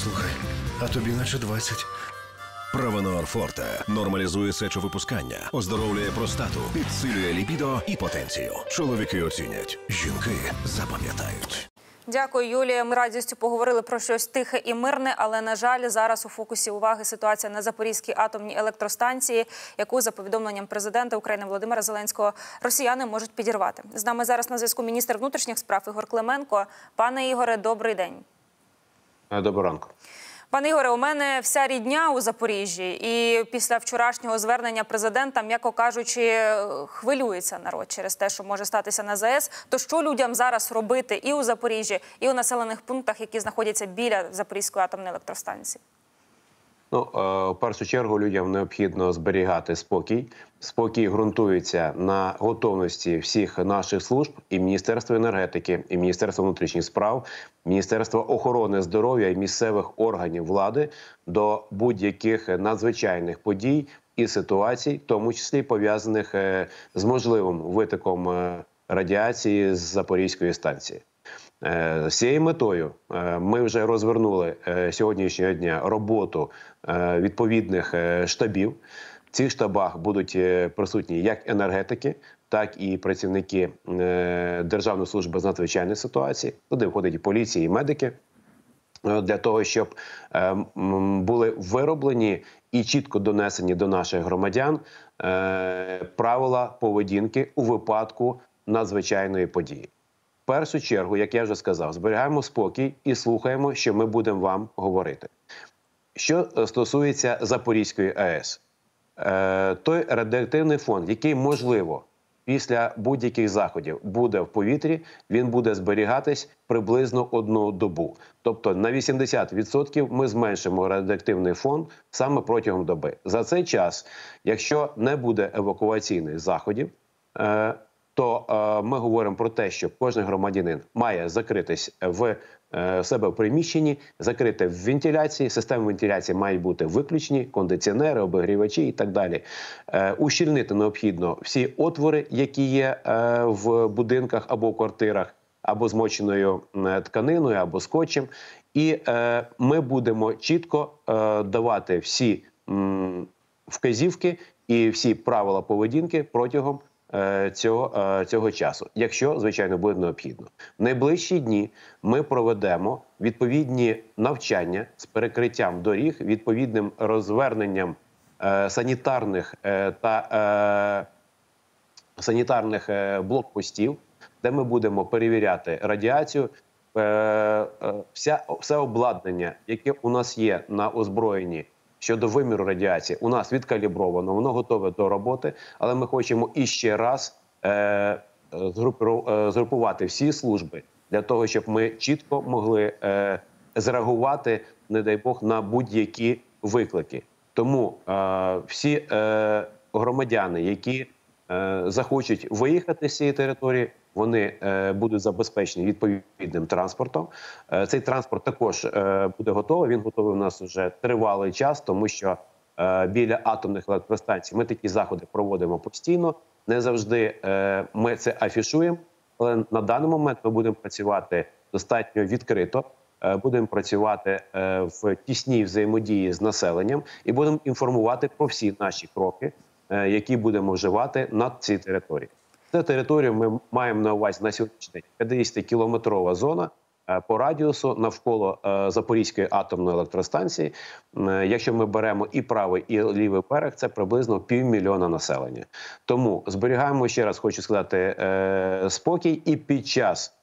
Слухай, а тобі наче 20. Правонор Форте нормалізує сечовипускання, оздоровлює простату, підсилює лібідо і потенцію. Чоловіки оцінять, жінки запам'ятають. Дякую, Юлія. Ми радістю поговорили про щось тихе і мирне, але, на жаль, зараз у фокусі уваги ситуація на Запорізькій атомній електростанції, яку, за повідомленням президента України Володимира Зеленського, росіяни можуть підірвати. З нами зараз на зв'язку міністр внутрішніх справ Ігор Клименко. Пане Ігоре, добрий день. Доброго ранку. Пане Ігоре, у мене вся рідня у Запоріжжі, і після вчорашнього звернення президента, м'яко кажучи, хвилюється народ через те, що може статися на ЗАЕС. То що людям зараз робити і у Запоріжжі, і у населених пунктах, які знаходяться біля Запорізької атомної електростанції? В першу чергу людям необхідно зберігати спокій. Спокій ґрунтується на готовності всіх наших служб, і Міністерства енергетики, і Міністерства внутрішніх справ, Міністерства охорони здоров'я і місцевих органів влади до будь-яких надзвичайних подій і ситуацій, в тому числі пов'язаних з можливим витоком радіації з Запорізької станції. З цією метою ми вже розвернули сьогоднішнього дня роботу відповідних штабів. В цих штабах будуть присутні як енергетики, так і працівники Державної служби з надзвичайних ситуацій. Туди входять і поліція, і медики. Для того, щоб були вироблені і чітко донесені до наших громадян правила поведінки у випадку надзвичайної події. В першу чергу, як я вже сказав, зберігаємо спокій і слухаємо, що ми будемо вам говорити. Що стосується Запорізької АЕС, той радіоактивний фон, який, можливо, після будь-яких заходів буде в повітрі, він буде зберігатись приблизно 1 добу. Тобто на 80% ми зменшимо радіоактивний фон саме протягом доби. За цей час, якщо не буде евакуаційних заходів, то ми говоримо про те, що кожен громадянин має закритись в себе в приміщенні, закрити в вентиляції, системи вентиляції мають бути виключені, кондиціонери, обігрівачі і так далі. Ущільнити необхідно всі отвори, які є в будинках або в квартирах, або змоченою тканиною, або скотчем. І ми будемо чітко давати всі вказівки і всі правила поведінки протягом цього часу, якщо, звичайно, буде необхідно. В найближчі дні ми проведемо відповідні навчання з перекриттям доріг, відповідним розверненням санітарних блокпостів, де ми будемо перевіряти радіацію. Все обладнання, яке у нас є на озброєнні щодо виміру радіації, у нас відкалібровано, воно готове до роботи, але ми хочемо іще раз згрупувати всі служби для того, щоб ми чітко могли зреагувати, не дай Бог, на будь-які виклики. Тому всі громадяни, які захочуть виїхати з цієї території, вони будуть забезпечені відповідним транспортом. Цей транспорт також буде готовий. Він готовий у нас вже тривалий час, тому що біля атомних електростанцій ми такі заходи проводимо постійно. Не завжди ми це афішуємо, але на даний момент ми будемо працювати достатньо відкрито, будемо працювати в тісній взаємодії з населенням і будемо інформувати про всі наші кроки, які будемо вживати на цій території. Цю територію ми маємо на увазі на сьогоднішній день 50-кілометрова зона по радіусу навколо Запорізької атомної електростанції. Якщо ми беремо і правий, і лівий берег, це приблизно 500 000 населення. Тому зберігаємо, ще раз хочу сказати, спокій, і під час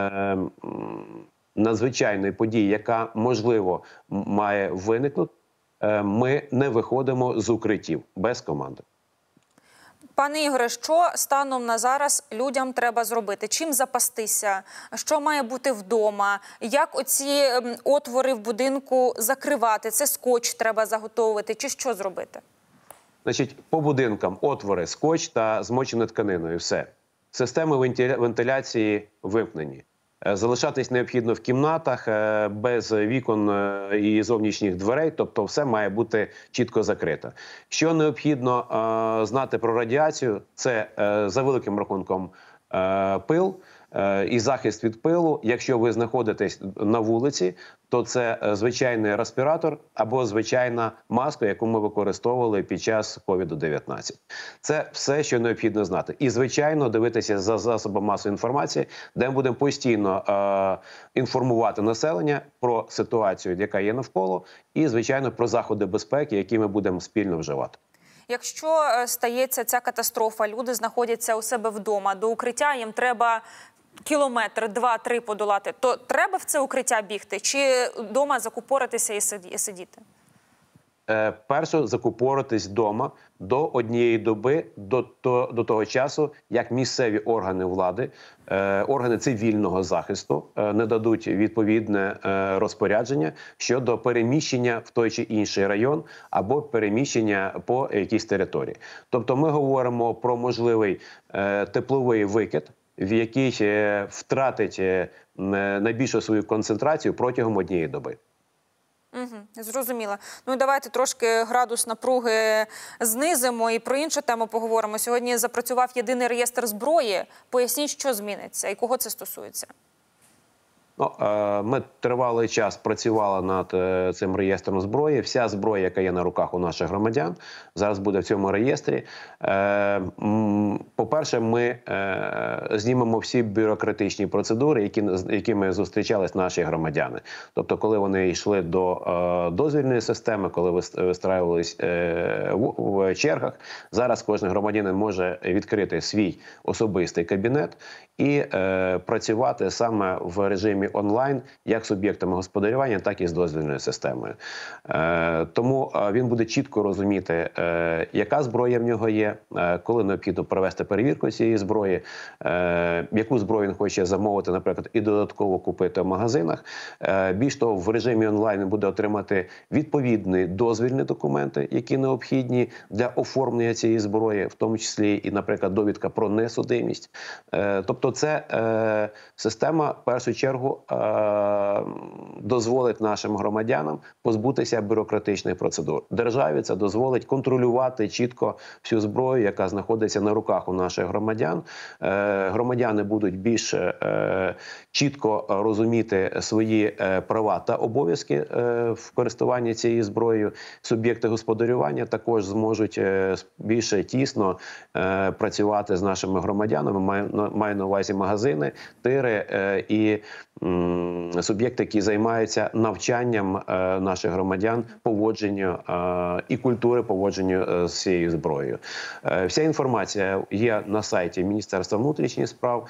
надзвичайної події, яка, можливо, має виникнути, ми не виходимо з укриттів без команди. Пане Ігоре, що станом на зараз людям треба зробити? Чим запастися? Що має бути вдома? Як оці отвори в будинку закривати? Це скотч треба заготовувати? Чи що зробити? Значить, по будинкам отвори, скотч та змочена тканиною. Все. Системи вентиляції вимкнені. Залишатись необхідно в кімнатах, без вікон і зовнішніх дверей, тобто все має бути чітко закрито. Що необхідно знати про радіацію, це за великим рахунком пил, і захист від пилу. Якщо ви знаходитесь на вулиці, то це звичайний респіратор або звичайна маска, яку ми використовували під час COVID-19. Це все, що необхідно знати. І, звичайно, дивитися за засобами масової інформації, де ми будемо постійно інформувати населення про ситуацію, яка є навколо, і, звичайно, про заходи безпеки, які ми будемо спільно вживати. Якщо стається ця катастрофа, люди знаходяться у себе вдома, до укриття їм треба кілометр, 2-3 подолати, то треба в це укриття бігти чи вдома закупоритися і сидіти? Перше, закупоритись вдома до однієї доби, до того часу, як місцеві органи влади, органи цивільного захисту не дадуть відповідне розпорядження щодо переміщення в той чи інший район або переміщення по якійсь території. Тобто ми говоримо про можливий тепловий викид, в який втратить найбільшу свою концентрацію протягом однієї доби. Зрозуміло. Ну, давайте трошки градус напруги знизимо і про іншу тему поговоримо. Сьогодні запрацював єдиний реєстр зброї. Поясніть, що зміниться і кого це стосується? Ми тривалий час працювали над цим реєстром зброї. Вся зброя, яка є на руках у наших громадян, зараз буде в цьому реєстрі. По-перше, ми знімемо всі бюрократичні процедури, якими зустрічались наші громадяни. Тобто, коли вони йшли до дозвільної системи, коли вистраювались в чергах, зараз кожен громадянин може відкрити свій особистий кабінет і працювати саме в режимі онлайн, як з суб'єктами господарювання, так і з дозвільною системою. Тому він буде чітко розуміти, яка зброя в нього є, коли необхідно провести перевірку цієї зброї, яку зброю він хоче замовити, наприклад, і додатково купити в магазинах. Більш того, в режимі онлайн він буде отримати відповідні дозвільні документи, які необхідні для оформлення цієї зброї, в тому числі і, наприклад, довідка про несудимість. Тобто це система, в першу чергу, дозволить нашим громадянам позбутися бюрократичних процедур. Державі це дозволить контролювати чітко всю зброю, яка знаходиться на руках у наших громадян. Громадяни будуть більш чітко розуміти свої права та обов'язки в користуванні цією зброєю. Суб'єкти господарювання також зможуть більше тісно працювати з нашими громадянами. Маю на увазі магазини, тири і суб'єкти, які займаються навчанням наших громадян поводженню і культури поводженню з цією зброєю. Вся інформація є на сайті Міністерства внутрішніх справ.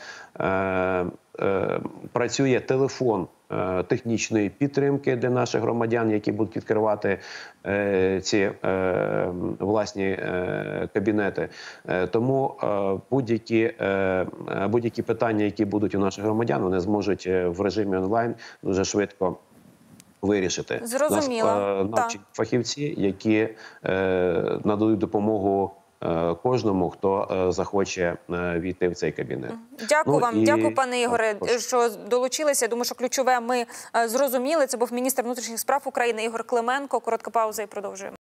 Працює телефон технічної підтримки для наших громадян, які будуть відкривати ці власні кабінети. Тому будь-які питання, які будуть у наших громадян, вони зможуть в режимі онлайн дуже швидко вирішити. Зрозуміло. Навчені фахівці, які нададуть допомогу кожному, хто захоче війти в цей кабінет. Дякую вам, дякую, пане Ігоре, що долучилися. Я думаю, що ключове ми зрозуміли. Це був міністр внутрішніх справ України Ігор Клименко. Коротка пауза і продовжуємо.